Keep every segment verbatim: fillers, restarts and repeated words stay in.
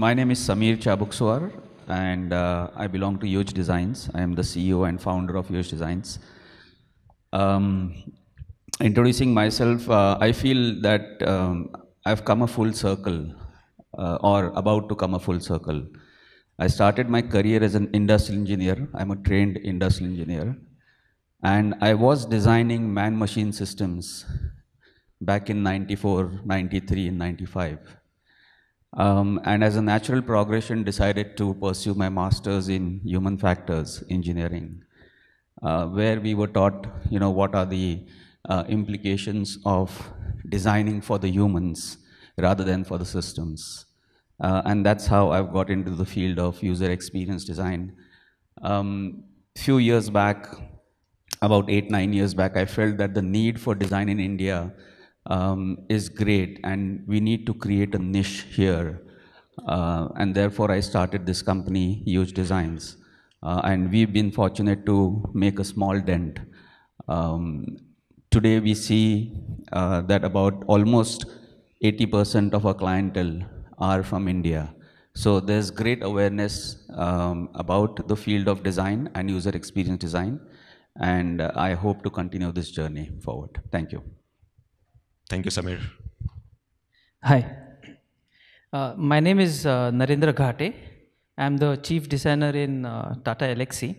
my name is Sameer Chabukswar, and uh, I belong to U X Designs. I am the C E O and founder of U X Designs. Um, introducing myself, uh, I feel that um, I've come a full circle, uh, or about to come a full circle. I started my career as an industrial engineer. I'm a trained industrial engineer. And I was designing man-machine systems back in ninety-four, ninety-three, and ninety-five. Um, and as a natural progression, decided to pursue my master's in human factors engineering, uh, where we were taught, you know, what are the uh, implications of designing for the humans rather than for the systems. Uh, and that's how I've got into the field of user experience design. Um, few years back, about eight, nine years back, I felt that the need for design in India um, is great, and we need to create a niche here. Uh, and therefore, I started this company, U X Designs. Uh, and we've been fortunate to make a small dent. Um, today, we see uh, that about almost eighty percent of our clientele are from India. So there's great awareness um, about the field of design and user experience design. And uh, I hope to continue this journey forward. Thank you. Thank you, Sameer. Hi. Uh, my name is uh, Narendra Ghate. I'm the chief designer in uh, Tata Elxsi.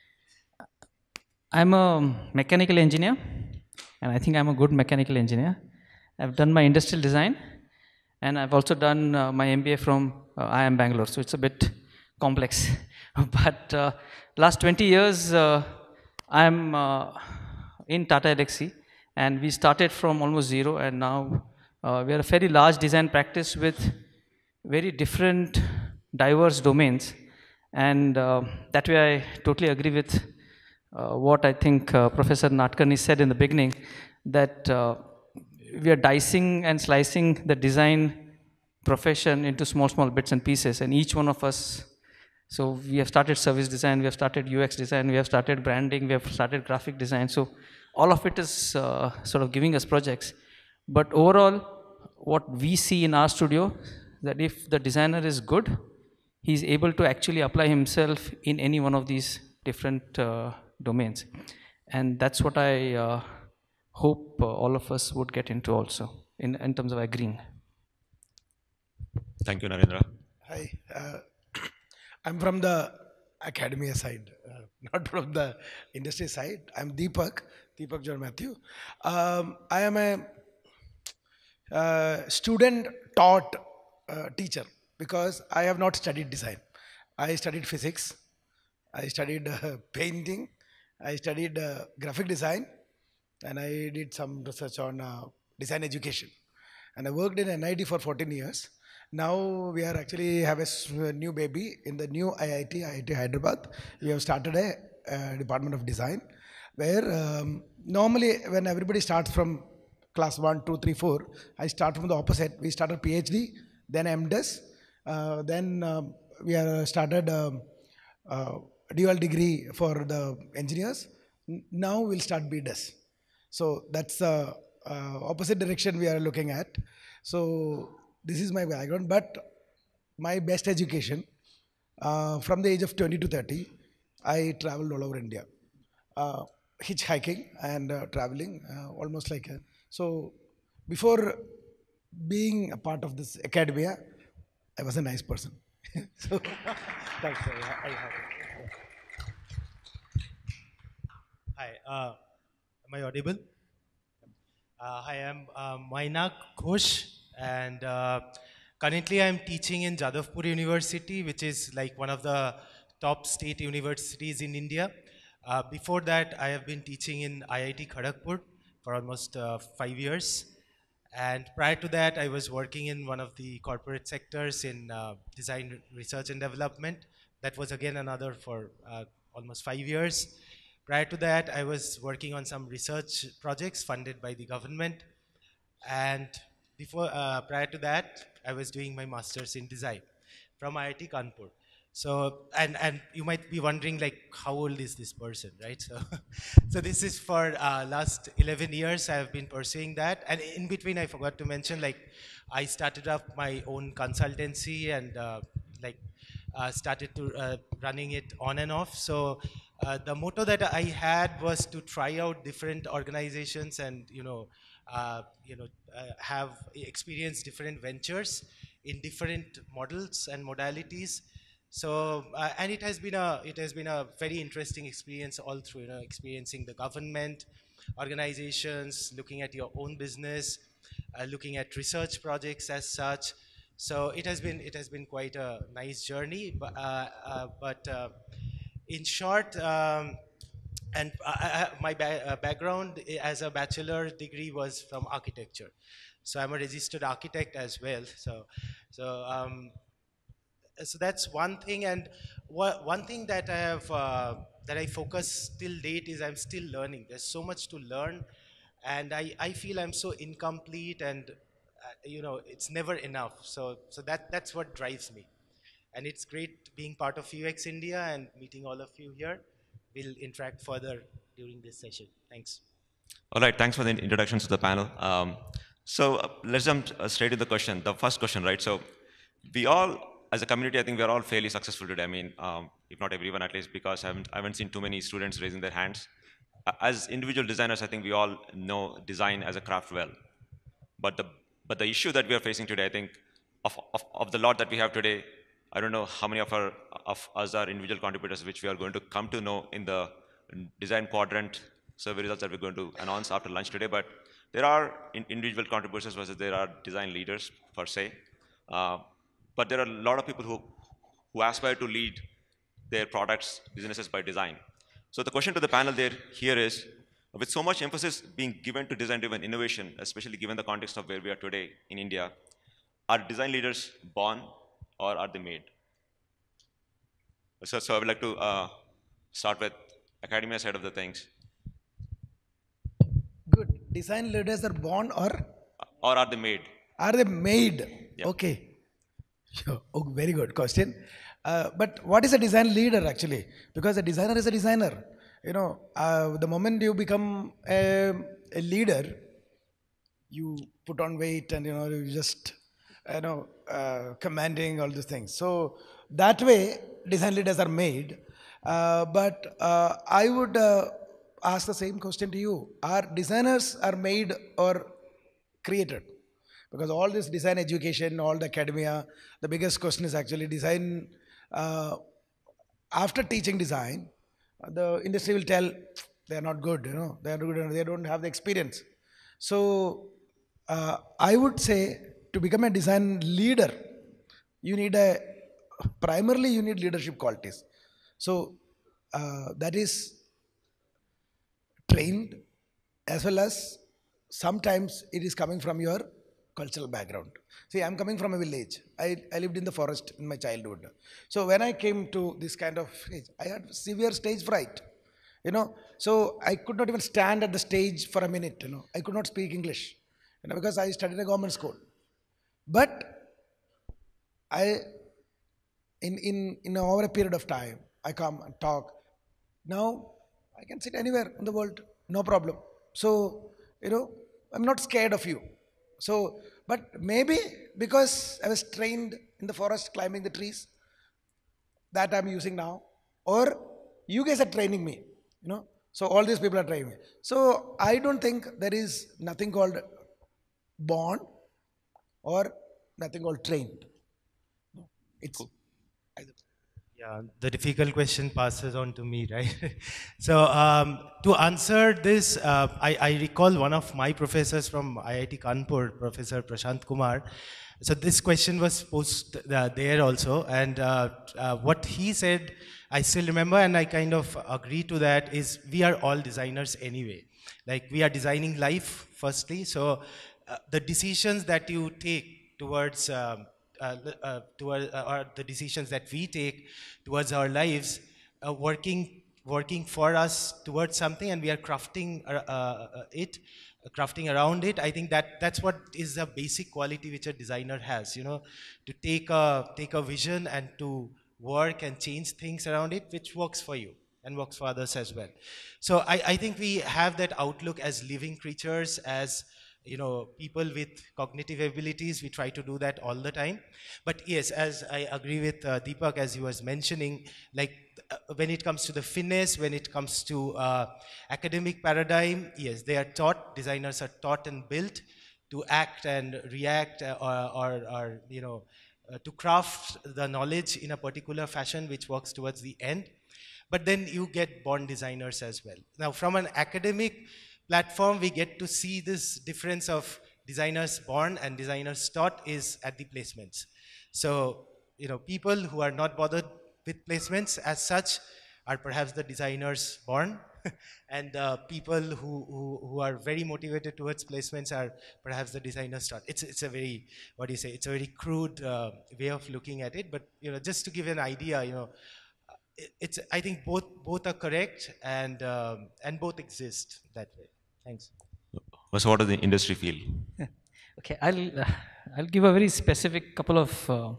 I'm a mechanical engineer, and I think I'm a good mechanical engineer. I've done my industrial design, and I've also done uh, my M B A from uh, I I M Bangalore, so it's a bit complex. But uh, last twenty years, uh, I'm uh, in Tata Elxsi, and we started from almost zero, and now uh, we are a very large design practice with very different, diverse domains. And uh, that way I totally agree with uh, what I think uh, Professor Nadkarni said in the beginning, that uh, we are dicing and slicing the design profession into small, small bits and pieces, and each one of us. So we have started service design, we have started U X design, we have started branding, we have started graphic design. So all of it is uh, sort of giving us projects. But overall, what we see in our studio, that if the designer is good, he's able to actually apply himself in any one of these different uh, domains. And that's what I uh, hope uh, all of us would get into also, in, in terms of agreeing. Thank you, Narendra. Hi. Uh, I'm from the academia side, uh, not from the industry side. I'm Deepak, Deepak John Matthew. Um, I am a uh, student-taught uh, teacher because I have not studied design. I studied physics, I studied uh, painting, I studied uh, graphic design, and I did some research on uh, design education. And I worked in N I T for fourteen years. Now we are actually have a new baby in the new I I T, I I T Hyderabad. We have started a, a department of design where um, normally when everybody starts from class one, two, three, four, I start from the opposite. We started PhD, then M Des, uh, then uh, we are started um, uh, dual degree for the engineers. Now we'll start B Des. So that's the uh, opposite direction we are looking at. So this is my background, but my best education, uh, from the age of twenty to thirty, I traveled all over India, uh, hitchhiking and uh, traveling, uh, almost like a, so before being a part of this academia, I was a nice person. So thanks. I, I, Hi, uh, am I audible? Uh, hi, I'm uh, Mainak Ghosh, and uh, currently I'm teaching in Jadavpur University, which is like one of the top state universities in India. Uh, before that, I have been teaching in I I T Kharagpur for almost uh, five years. And prior to that, I was working in one of the corporate sectors in uh, design research and development. That was again another for uh, almost five years. Prior to that, I was working on some research projects funded by the government. And before, uh, prior to that, I was doing my master's in design from I I T Kanpur. So, and, and you might be wondering, like, how old is this person, right? So, so this is for uh, last eleven years, I have been pursuing that. And in between, I forgot to mention, like, I started up my own consultancy and uh, like uh, started to uh, running it on and off. So uh, the motto that I had was to try out different organizations and you know uh, you know uh, have experienced different ventures in different models and modalities. So uh, and it has been a it has been a very interesting experience all through, you know, experiencing the government, organizations, looking at your own business, uh, looking at research projects as such. So it has been it has been quite a nice journey. But uh, uh, but uh, in short. Um, and I, I, my ba uh, background as a bachelor degree was from architecture, so I'm a registered architect as well. So, so um, so that's one thing. And one thing that I have uh, that I focus till date is I'm still learning. There's so much to learn, and I, I feel I'm so incomplete, and uh, you know it's never enough. So so that that's what drives me, and it's great being part of U X India and meeting all of you here. We'll interact further during this session. Thanks. All right, thanks for the introductions to the panel. Um, so uh, let's jump uh, straight to the question, the first question, right? So we all, as a community, I think we are all fairly successful today. I mean, um, if not everyone at least, because I haven't, I haven't seen too many students raising their hands. Uh, as individual designers, I think we all know design as a craft well. But the, but the issue that we are facing today, I think, of, of, of the lot that we have today, I don't know how many of, our, of us are individual contributors, which we are going to come to know in the design quadrant survey results that we're going to announce after lunch today. But there are in individual contributors versus there are design leaders per se. Uh, but there are a lot of people who, who aspire to lead their products, businesses by design. So the question to the panel there here is, with so much emphasis being given to design-driven innovation, especially given the context of where we are today in India, are design leaders born or are they made? So, so I would like to uh, start with academia side of the things. Good. Design leaders are born or? Or are they made? Are they made? Yeah. Okay. Oh, very good question. Uh, but what is a design leader actually? Because a designer is a designer. You know, uh, the moment you become a, a leader, you put on weight and, you know, you just, you know, uh, commanding all these things. So that way, design leaders are made. Uh, but uh, I would uh, ask the same question to you. Are designers are made or created? Because all this design education, all the academia, the biggest question is actually design. Uh, after teaching design, the industry will tell they are not good, you know, they are good, they don't have the experience. So uh, I would say to become a design leader, you need a, primarily you need leadership qualities. So uh, that is trained, as well as sometimes it is coming from your cultural background. See, I'm coming from a village. I, I lived in the forest in my childhood. So when I came to this kind of stage, I had severe stage fright. You know, so I could not even stand at the stage for a minute. You know, I could not speak English, you know, because I studied in a government school. But I, in in in over a period of time, I come and talk. Now I can sit anywhere in the world, no problem. So you know, I'm not scared of you. So, but maybe because I was trained in the forest climbing the trees, that I'm using now, or you guys are training me, you know. So all these people are training me. So I don't think there is nothing called born or nothing called trained. It's cool. either. Yeah, the difficult question passes on to me, right? So um, to answer this, uh, I, I recall one of my professors from I I T Kanpur, Professor Prashant Kumar. So this question was posed uh, there also, and uh, uh, what he said, I still remember, and I kind of agree to that, is we are all designers anyway. Like we are designing life, firstly, so uh, the decisions that you take towards um, Uh, uh, toward, uh, or the decisions that we take towards our lives, uh, working working for us towards something, and we are crafting uh, uh, it, uh, crafting around it. I think that that's what is a basic quality which a designer has. You know, to take a take a vision and to work and change things around it, which works for you and works for others as well. So I, I think we have that outlook as living creatures, as you know, people with cognitive abilities. We try to do that all the time. But yes, as I agree with uh, Deepak, as he was mentioning, like uh, when it comes to the finesse, when it comes to uh, academic paradigm, yes, they are taught, designers are taught and built to act and react uh, or, or, or, you know, uh, to craft the knowledge in a particular fashion which works towards the end. But then you get born designers as well. Now, from an academic platform, we get to see this difference of designers born and designers taught is at the placements. So, you know, people who are not bothered with placements as such are perhaps the designers born, and uh, people who, who, who are very motivated towards placements are perhaps the designers taught. It's, it's a very, what do you say, it's a very crude uh, way of looking at it, but, you know, just to give an idea, you know, it's, I think both both are correct, and um, and both exist that way. Thanks. So what does the industry feel? Okay, I'll uh, I'll give a very specific couple of uh,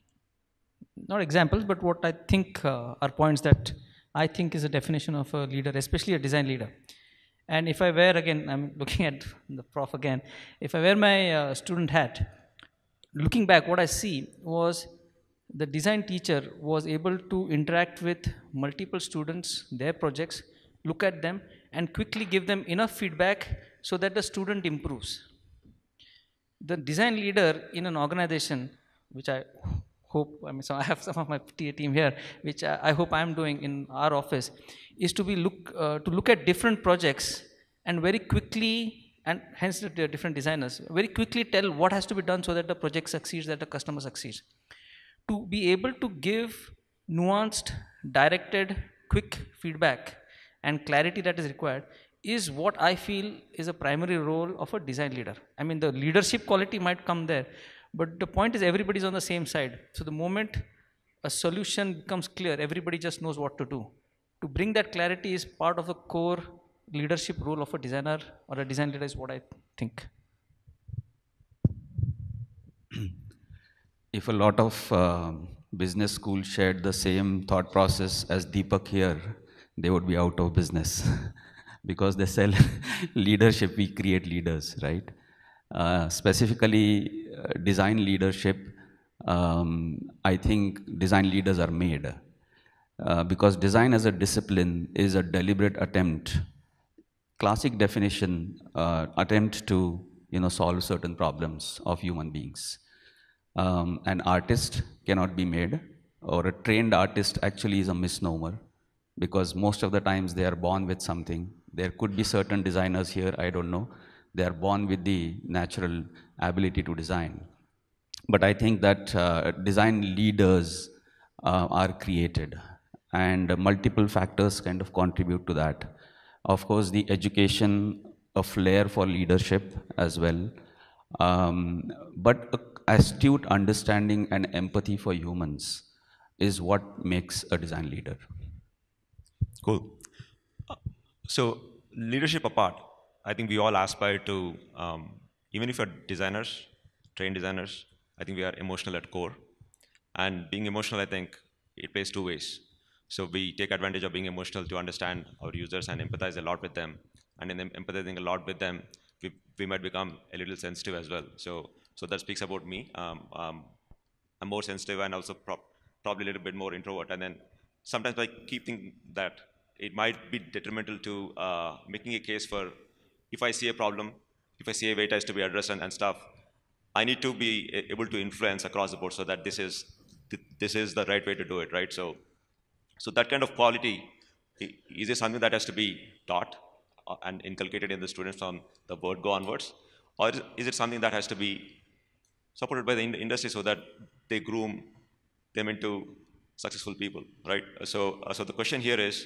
not examples, but what I think uh, are points that I think is a definition of a leader, especially a design leader. And if I wear, again, I'm looking at the prof again, if I wear my uh, student hat, looking back, what I see was the design teacher was able to interact with multiple students, their projects, look at them, and quickly give them enough feedback so that the student improves. The design leader in an organization, which I hope, I mean, so I have some of my T A team here, which I, I hope I'm doing in our office, is to be look uh, to look at different projects and very quickly, and hence the different designers, very quickly tell what has to be done so that the project succeeds, that the customer succeeds. To be able to give nuanced, directed, quick feedback and clarity that is required is what I feel is a primary role of a design leader. I mean, the leadership quality might come there, but the point is everybody's on the same side. So the moment a solution becomes clear, everybody just knows what to do. To bring that clarity is part of the core leadership role of a designer or a design leader is what I think. If a lot of uh, business schools shared the same thought process as Deepak here, they would be out of business because they sell leadership, we create leaders, right? Uh, specifically, uh, design leadership, um, I think design leaders are made. Uh, because design as a discipline is a deliberate attempt, classic definition, uh, attempt to you know, solve certain problems of human beings. Um, an artist cannot be made, or a trained artist actually is a misnomer, because most of the times they are born with something. There could be certain designers here, I don't know, they are born with the natural ability to design. But I think that uh, design leaders uh, are created, and multiple factors kind of contribute to that. Of course, the education, a flair for leadership as well, um, but a astute understanding and empathy for humans is what makes a design leader. Cool. Uh, So leadership apart, I think we all aspire to, um, even if you're designers, trained designers, I think we are emotional at core. And being emotional, I think it plays two ways. So we take advantage of being emotional to understand our users and empathize a lot with them. And in them empathizing a lot with them, we, we might become a little sensitive as well. So, so that speaks about me. Um, um, I'm more sensitive and also pro probably a little bit more introvert. And then sometimes I keep thinking that it might be detrimental to uh, making a case for, if I see a problem, if I see a way it has to be addressed and, and stuff, I need to be able to influence across the board so that this is this is the right way to do it, right? So, so that kind of quality, is it something that has to be taught and inculcated in the students from the word go onwards, or is it something that has to be supported by the industry so that they groom them into successful people, right? So, uh, so the question here is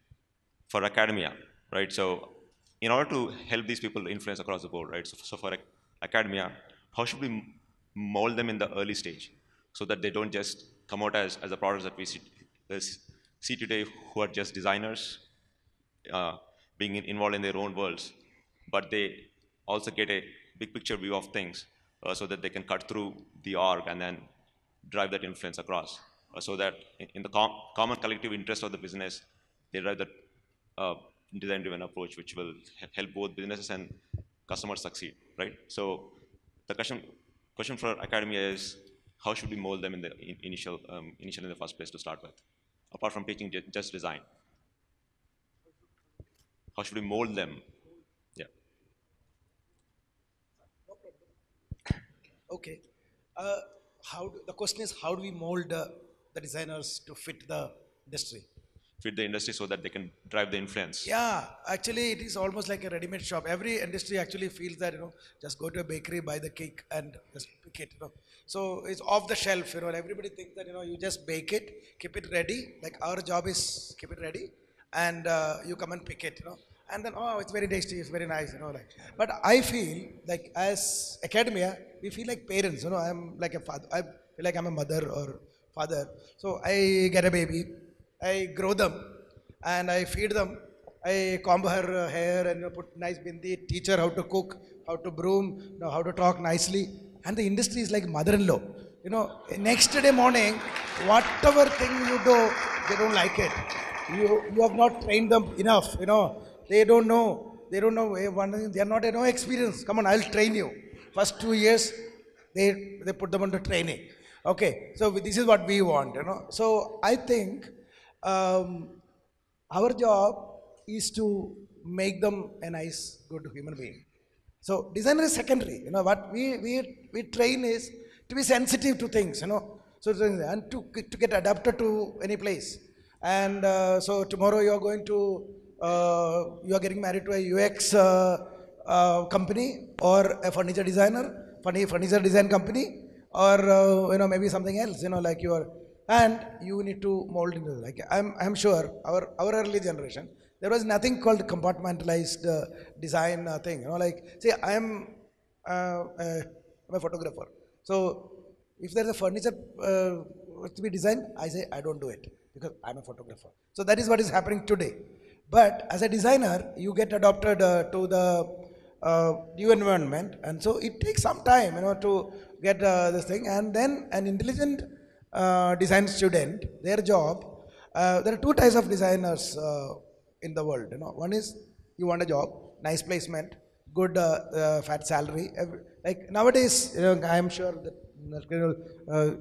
for academia, right? So, in order to help these people influence across the board, right? So, so for academia, how should we mold them in the early stage so that they don't just come out as, as the products that we see, see today, who are just designers, uh, being in, involved in their own worlds, but they also get a big picture view of things uh, so that they can cut through the org and then drive that influence across, uh, so that in, in the com common collective interest of the business, they drive that uh, design-driven approach, which will help both businesses and customers succeed, right? So the question, question for academia is, how should we mold them in the in initial, um, initial in the first place to start with, apart from teaching just design? How should we mold them? Yeah. Okay. Uh, how do, the question is, how do we mold uh, the designers to fit the industry? Fit the industry so that they can drive the influence. Yeah, actually, it is almost like a ready-made shop. Every industry actually feels that, you know, just go to a bakery, buy the cake, and just pick it. You know, so it's off the shelf. You know, and everybody thinks that, you know, you just bake it, keep it ready. Like our job is keep it ready, and uh, you come and pick it. You know, and then oh, it's very tasty, it's very nice. You know, like. But I feel like as academia, we feel like parents. You know, I'm like a father. I feel like I'm a mother or father. So I get a baby, I grow them, and I feed them. I comb her uh, hair and, you know, put nice bindi, teach her how to cook, how to broom, you know, how to talk nicely. And the industry is like mother-in-law. You know, next day morning, whatever thing you do, they don't like it. You you have not trained them enough. You know, they don't know. They don't know. eh, one- They are not no experience. Come on, I'll train you. First two years, they they put them under training. Okay, so this is what we want. You know, so I think. Um, our job is to make them a nice, good human being. So designer is secondary. You know what we we we train is to be sensitive to things. You know, so and to to get adapted to any place. And uh, so tomorrow you are going to uh, you are getting married to a U X uh, uh, company or a furniture designer, funny furniture design company, or uh, you know maybe something else. You know like you are and you need to mold into like I'm I'm sure our our early generation there was nothing called compartmentalized uh, design uh, thing. You know like see I am uh, uh, I'm a photographer. So if there's a furniture uh, to be designed, I say I don't do it because I'm a photographer. So that is what is happening today. But as a designer, you get adopted uh, to the uh, new environment, and so it takes some time, you know, to get uh, this thing. And then an intelligent uh, design student, their job. Uh, there are two types of designers uh, in the world. You know, one is you want a job, nice placement, good uh, uh, fat salary. Every, like nowadays, you know, I am sure that you know, uh,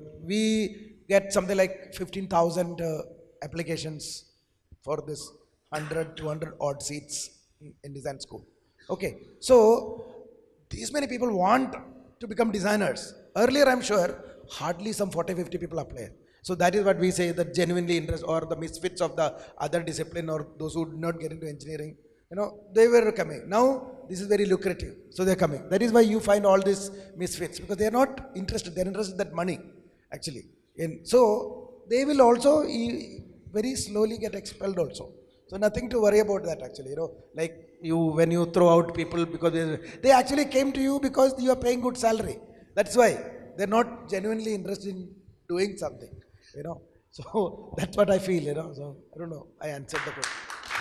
we get something like fifteen thousand uh, applications for this one hundred, two hundred odd seats in, in design school. Okay, so these many people want to become designers. Earlier, I'm sure hardly some forty, fifty people apply. So that is what we say that genuinely interest or the misfits of the other discipline or those who did not get into engineering, you know, they were coming. Now this is very lucrative, so they're coming. That is why you find all these misfits because they are not interested. They're interested in that money, actually. And so they will also e- very slowly get expelled also. So nothing to worry about that actually. You know, like you when you throw out people because they, they actually came to you because you are paying good salary. That's why they're not genuinely interested in doing something. You know, so that's what I feel. You know, so I don't know. I answered the question.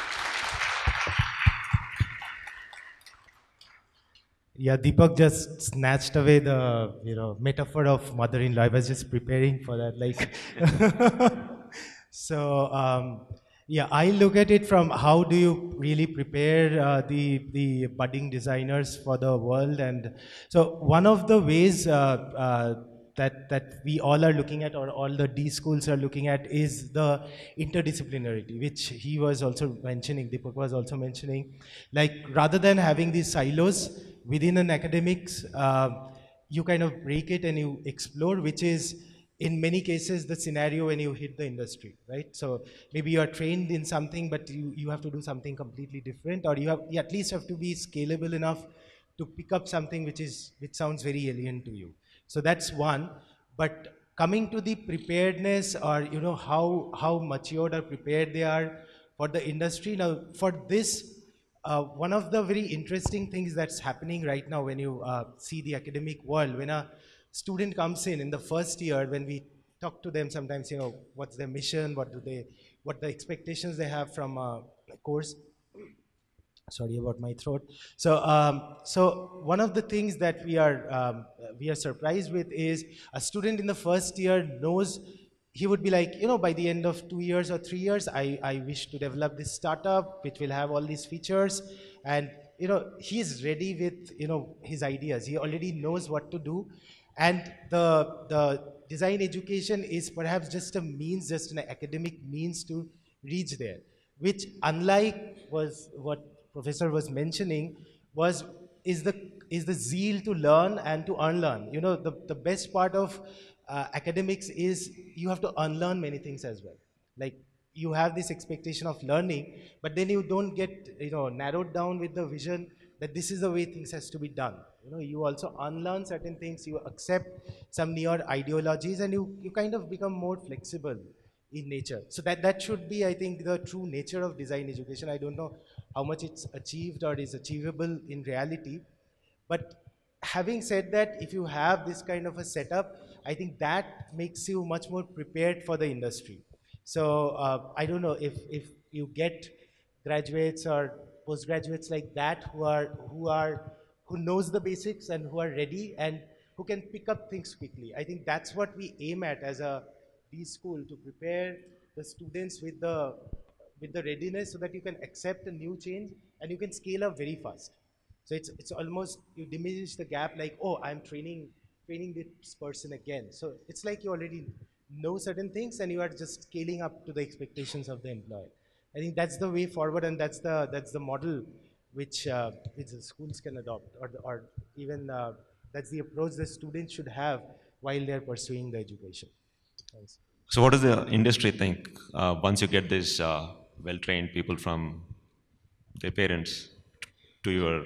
Yeah, Deepak just snatched away the you know metaphor of mother-in-law. I was just preparing for that, like. so um, yeah, I look at it from how do you really prepare uh, the the budding designers for the world, and so one of the ways uh, uh, that that we all are looking at, or all the D schools are looking at, is the interdisciplinarity, which he was also mentioning. Deepak was also mentioning, like rather than having these silos within an academics, uh, you kind of break it and you explore, which is in many cases the scenario when you hit the industry, right? So maybe you are trained in something, but you, you have to do something completely different, or you have you at least have to be scalable enough to pick up something which is which sounds very alien to you. So that's one. But coming to the preparedness, or you know how how matured or prepared they are for the industry. Now for this, uh, one of the very interesting things that's happening right now when you uh, see the academic world, when a student comes in in the first year, when we talk to them sometimes, you know, what's their mission, what do they, what the expectations they have from a course. Sorry about my throat. So, um, so one of the things that we are um, we are surprised with is a student in the first year knows, he would be like, you know, by the end of two years or three years, I, I wish to develop this startup which will have all these features, and you know, he's ready with, you know, his ideas. He already knows what to do. And the, the design education is perhaps just a means, just an academic means to reach there, which unlike was what Professor was mentioning, was, is the, is the zeal to learn and to unlearn. You know, the, the best part of uh, academics is you have to unlearn many things as well. Like, you have this expectation of learning, but then you don't get, you know, narrowed down with the vision that this is the way things has to be done. You know, you also unlearn certain things, you accept some newer ideologies, and you, you kind of become more flexible in nature. So that, that should be, I think, the true nature of design education. I don't know how much it's achieved or is achievable in reality, but having said that, if you have this kind of a setup, I think that makes you much more prepared for the industry. So uh, I don't know if, if you get graduates or postgraduates like that who are, who are, who knows the basics and who are ready and who can pick up things quickly. I think that's what we aim at as a B school, to prepare the students with the, with the readiness so that you can accept a new change and you can scale up very fast. So it's, it's almost, you diminish the gap like, oh, I'm training, training this person again. So it's like you already know certain things and you are just scaling up to the expectations of the employer. I think that's the way forward, and that's the, that's the model which, uh, which the schools can adopt, or, the, or even uh, that's the approach the students should have while they're pursuing the education. Thanks. So what does the industry think uh, once you get these uh, well-trained people from their parents to your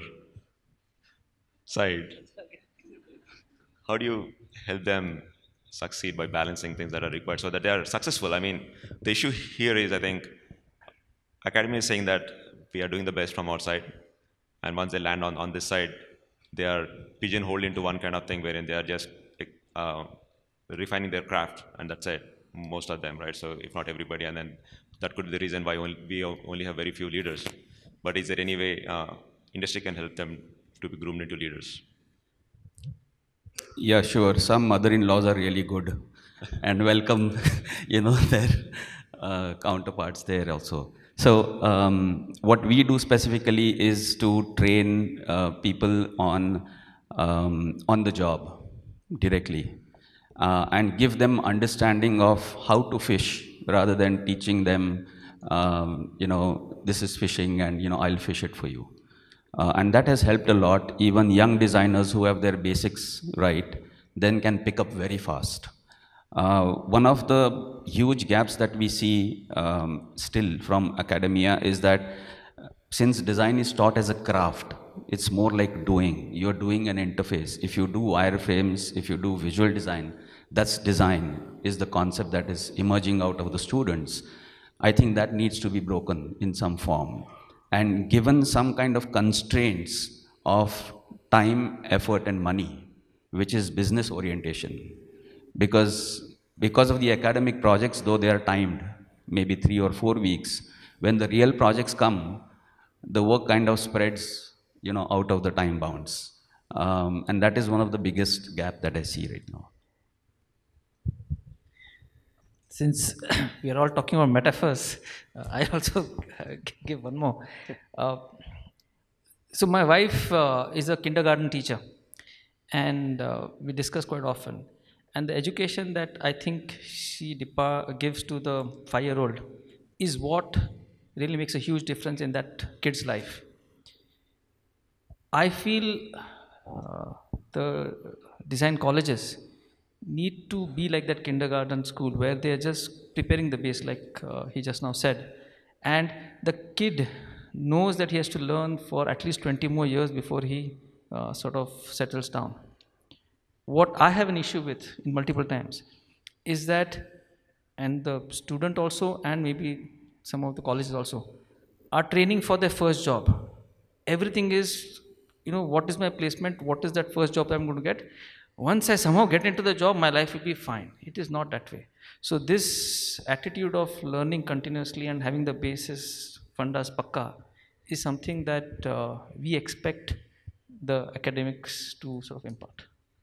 side? How do you help them succeed by balancing things that are required so that they are successful? I mean, the issue here is, I think, academy is saying that we are doing the best from our side, and once they land on, on this side, they are pigeonholed into one kind of thing wherein they are just uh, refining their craft, and that's it, most of them, right? So if not everybody, and then that could be the reason why only, we only have very few leaders. But is there any way uh, industry can help them to be groomed into leaders? Yeah, sure. Some mother-in-laws are really good and welcome, you know, their uh, counterparts there also. So um, what we do specifically is to train uh, people on, um, on the job directly uh, and give them understanding of how to fish rather than teaching them, um, you know, this is fishing and, you know, I'll fish it for you. Uh, and that has helped a lot. Even young designers who have their basics right then can pick up very fast. Uh, one of the huge gaps that we see um, still from academia is that uh, since design is taught as a craft, it's more like doing. You're doing an interface. If you do wireframes, if you do visual design, that's design, is the concept that is emerging out of the students. I think that needs to be broken in some form. And given some kind of constraints of time, effort, and money, which is business orientation, because, because of the academic projects, though they are timed, maybe three or four weeks, when the real projects come, the work kind of spreads, you know, out of the time bounds. Um, and that is one of the biggest gap that I see right now. Since we are all talking about metaphors, uh, I also give one more. Uh, so my wife uh, is a kindergarten teacher, and uh, we discuss quite often. And the education that I think she gives to the five-year-old is what really makes a huge difference in that kid's life. I feel uh, the design colleges need to be like that kindergarten school where they are just preparing the base, like uh, he just now said. And the kid knows that he has to learn for at least twenty more years before he uh, sort of settles down. What I have an issue with in multiple times is that, and the student also, and maybe some of the colleges also, are training for their first job. Everything is, you know, what is my placement? What is that first job that I'm going to get? Once I somehow get into the job, my life will be fine. It is not that way. So this attitude of learning continuously and having the basis fundas pakka is something that uh, we expect the academics to sort of impart.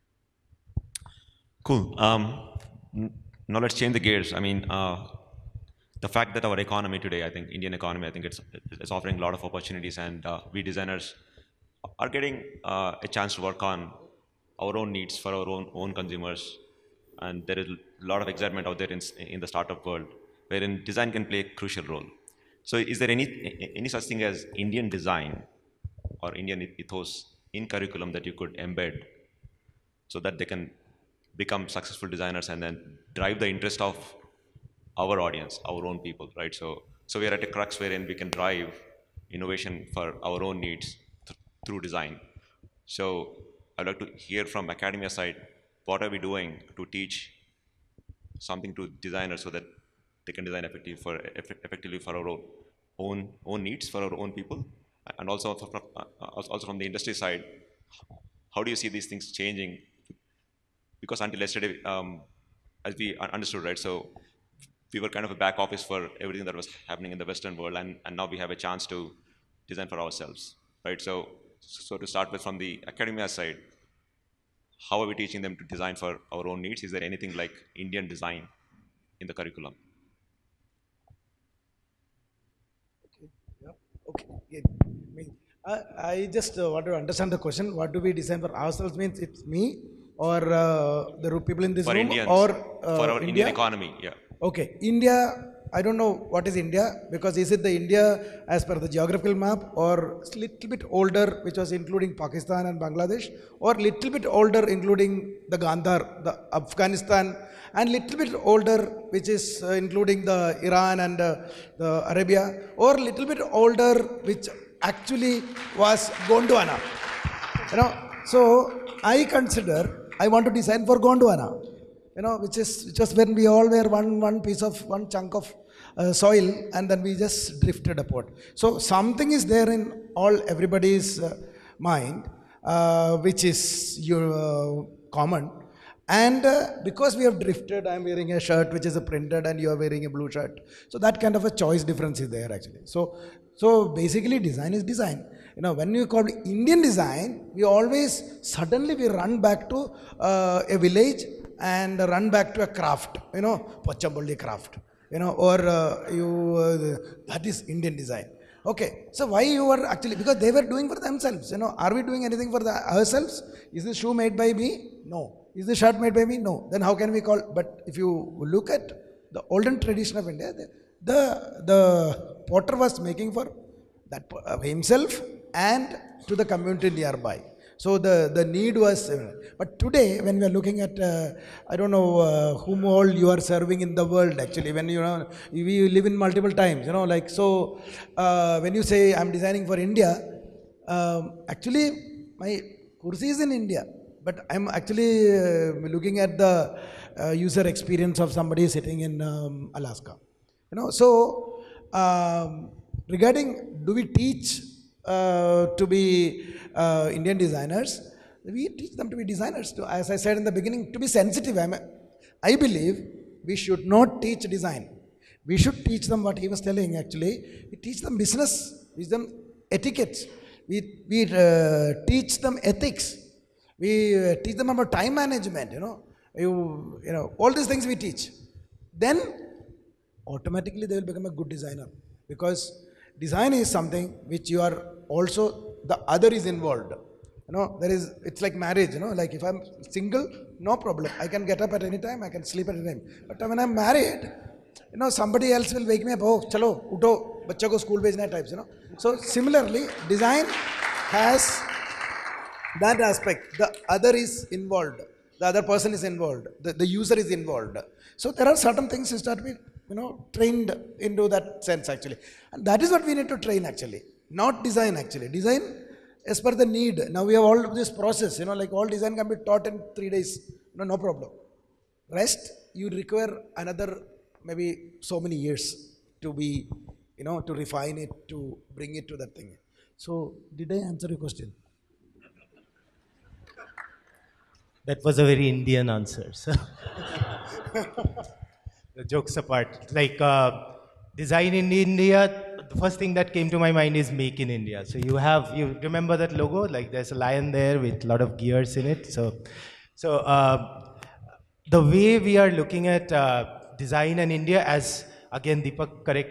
Cool. Um, now let's change the gears. I mean, uh, the fact that our economy today, I think Indian economy, I think it's, it's offering a lot of opportunities, and uh, we designers are getting uh, a chance to work on our own needs for our own, own consumers. And there is a lot of excitement out there in, in the startup world, wherein design can play a crucial role. So is there any, any such thing as Indian design or Indian ethos in curriculum that you could embed so that they can become successful designers and then drive the interest of our audience, our own people, right? So, so we are at a crux wherein we can drive innovation for our own needs th through design. So I'd like to hear from academia side, what are we doing to teach something to designers so that they can design effectively for, effectively for our own, own, own needs, for our own people, and also from, also from the industry side, how do you see these things changing? Because until yesterday, um, as we understood, right, so we were kind of a back office for everything that was happening in the Western world, and, and now we have a chance to design for ourselves, right? So, so to start with, from the academia side, how are we teaching them to design for our own needs? Is there anything like Indian design in the curriculum? Okay. Yeah. Okay. Yeah. I, I just uh, want to understand the question. What do we design for ourselves means it's me or uh, the people in this for room Indians, or uh, for our India? Indian economy, yeah. Okay, India, I don't know what is India, because is it the India as per the geographical map, or a little bit older, which was including Pakistan and Bangladesh, or little bit older including the Gandhar, the Afghanistan, and little bit older which is uh, including the Iran and uh, the Arabia, or little bit older which actually was Gondwana. You know, so I consider I want to design for Gondwana. You know, which is just when we all were one one piece of one chunk of uh, soil, and then we just drifted apart. So something is there in all everybody's uh, mind, uh, which is your uh, common. And uh, because we have drifted, I am wearing a shirt which is a printed, and you are wearing a blue shirt. So that kind of a choice difference is there actually. So so basically, design is design. You know, when you call it Indian design, we always suddenly we run back to uh, a village and run back to a craft, you know, Pachambolli craft, you know, or uh, you, uh, that is Indian design. Okay, so why you are actually, because they were doing for themselves, you know, are we doing anything for the, ourselves? Is the shoe made by me? No. Is the shirt made by me? No. Then how can we call, but if you look at the olden tradition of India, the, the, the potter was making for that uh, himself and to the community nearby. So the, the need was, uh, but today when we are looking at, uh, I don't know uh, whom all you are serving in the world actually, when you know, we live in multiple times, you know, like, so uh, when you say I'm designing for India, um, actually my kursi is in India, but I'm actually uh, looking at the uh, user experience of somebody sitting in um, Alaska, you know, so um, regarding do we teach uh, to be uh, Indian designers, we teach them to be designers, to, as I said in the beginning, to be sensitive. I'm a, I believe we should not teach design. We should teach them what he was telling actually. We teach them business, teach them etiquette, we, we uh, teach them ethics, we uh, teach them about time management, you know, you, you know, all these things we teach. Then automatically they will become a good designer, because design is something which you are also, the other is involved. You know, there is, it's like marriage, you know, like if I'm single, no problem. I can get up at any time, I can sleep at any time. But when I'm married, you know, somebody else will wake me up, oh, chalo, uto, bachcha ko school bhejna types, you know. So similarly, design has that aspect. The other is involved. The other person is involved. The, the user is involved. So there are certain things which start with, you know, trained into that sense actually. And that is what we need to train actually. Not design actually. Design as per the need. Now we have all this process, you know, like all design can be taught in three days. No, no problem. Rest, you require another maybe so many years to be, you know, to refine it, to bring it to that thing. So did I answer your question? That was a very Indian answer. So the jokes apart, like uh, design in India, the first thing that came to my mind is make in India. So you have, you remember that logo? Like there's a lion there with a lot of gears in it. So, so uh, the way we are looking at uh, design in India, as again Deepak corrected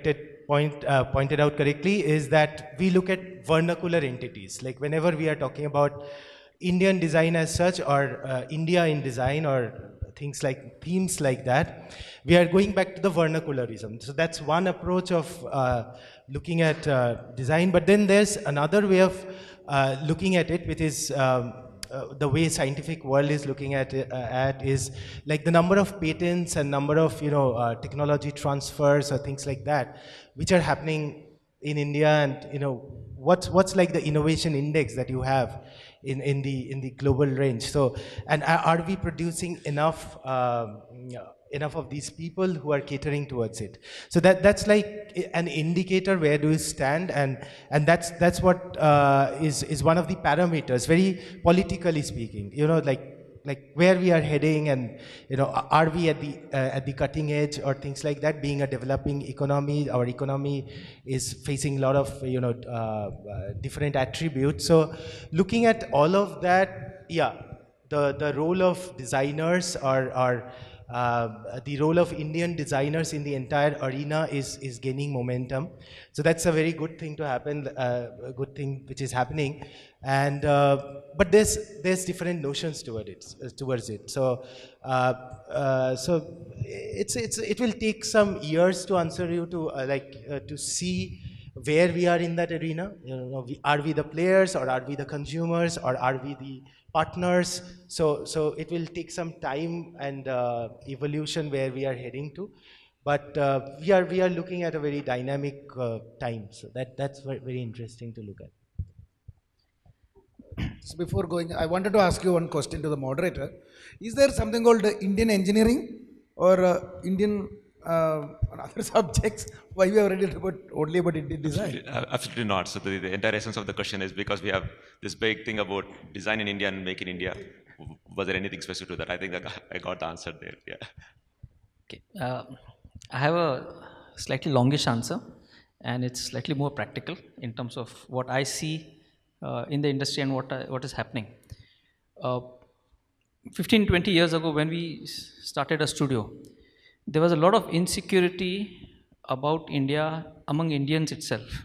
point, uh, pointed out correctly, is that we look at vernacular entities. Like whenever we are talking about Indian design as such, or uh, India in design, or things like themes like that, we are going back to the vernacularism. So that's one approach of uh, looking at uh, design. But then there's another way of uh, looking at it, which is um, uh, the way scientific world is looking at it, uh, at is like the number of patents and number of, you know, uh, technology transfers or things like that, which are happening in India, and, you know, what's what's like the innovation index that you have in in the in the global range. So, and are we producing enough um, enough of these people who are catering towards it? So that that's like an indicator where do you stand, and and that's that's what uh, is is one of the parameters, very politically speaking, you know, like like where we are heading, and, you know, are we at the uh, at the cutting edge or things like that. Being a developing economy, our economy is facing a lot of, you know, uh, uh, different attributes. So looking at all of that, yeah, the the role of designers, or or uh, the role of Indian designers in the entire arena is is gaining momentum. So that's a very good thing to happen, uh, a good thing which is happening. And uh, but there's there's different notions toward it, uh, towards it. So uh, uh, so it's it's it will take some years to answer you, to uh, like uh, to see where we are in that arena. You know, we, are we the players, or are we the consumers, or are we the partners? So so it will take some time and uh, evolution where we are heading to. But uh, we are we are looking at a very dynamic uh, time. So that that's very, very interesting to look at. So before going, I wanted to ask you one question to the moderator. Is there something called uh, Indian engineering, or uh, Indian uh, other subjects? Why we have read it about only about Indian design? Absolutely, uh, absolutely not. So the, the entire essence of the question is because we have this big thing about design in India and make in India. Was there anything specific to that? I think I got, I got the answer there. Yeah. Okay. Uh, I have a slightly longish answer, and it's slightly more practical in terms of what I see uh, in the industry and what, uh, what is happening. Uh, fifteen, twenty years ago, when we started a studio, there was a lot of insecurity about India among Indians itself.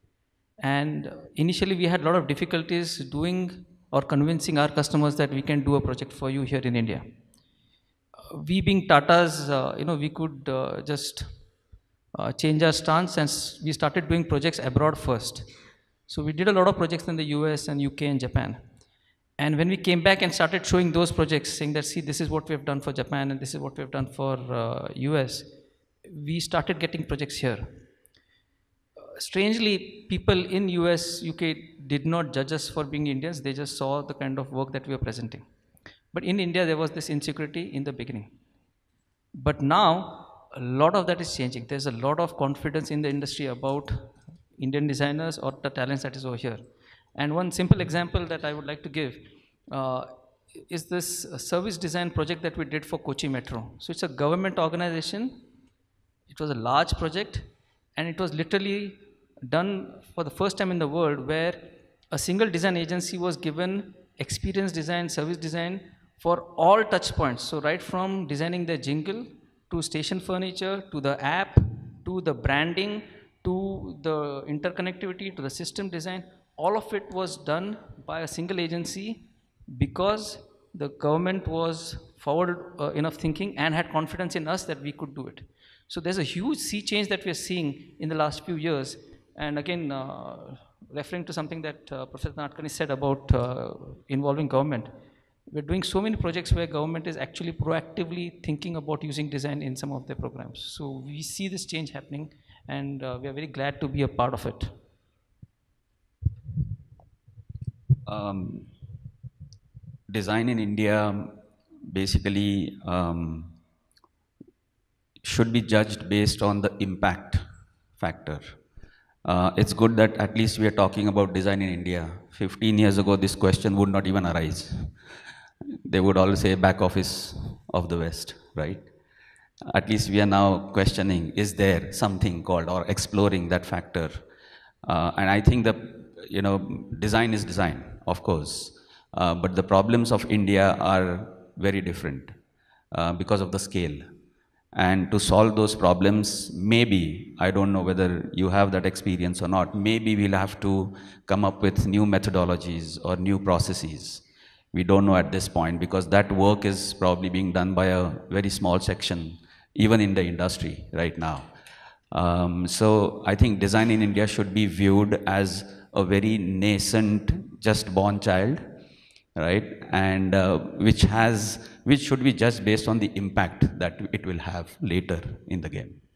And initially, we had a lot of difficulties doing or convincing our customers that we can do a project for you here in India. Uh, we being Tatas, uh, you know, we could uh, just uh, change our stance, and we started doing projects abroad first. So we did a lot of projects in the U S and U K and Japan. And when we came back and started showing those projects, saying that, see, this is what we have done for Japan and this is what we have done for uh, U S, we started getting projects here. Uh, strangely, people in U S, U K did not judge us for being Indians. They just saw the kind of work that we were presenting. But in India, there was this insecurity in the beginning. But now, a lot of that is changing. There's a lot of confidence in the industry about Indian designers or the talents that is over here. And one simple example that I would like to give uh, is this service design project that we did for Kochi Metro. So it's a government organization. It was a large project, and it was literally done for the first time in the world, where a single design agency was given experience design, service design for all touch points. So right from designing the jingle, to station furniture, to the app, to the branding, to the interconnectivity, to the system design, all of it was done by a single agency, because the government was forward uh, enough thinking and had confidence in us that we could do it. So there's a huge sea change that we are seeing in the last few years. And again, uh, referring to something that uh, Professor Natkani said about uh, involving government, we're doing so many projects where government is actually proactively thinking about using design in some of their programs. So we see this change happening, and uh, we are very glad to be a part of it. Um, design in India basically um, should be judged based on the impact factor. Uh, it's good that at least we are talking about design in India. fifteen years ago, this question would not even arise. They would all say back office of the West, right? At least we are now questioning, is there something called, or exploring that factor? Uh, and I think that, you know, design is design, of course. Uh, but the problems of India are very different uh, because of the scale. And to solve those problems, maybe, I don't know whether you have that experience or not, maybe we'll have to come up with new methodologies or new processes. We don't know at this point, because that work is probably being done by a very small section, even in the industry right now. Um, so I think design in India should be viewed as a very nascent, just born child, right? And uh, which has, which should be judged based on the impact that it will have later in the game.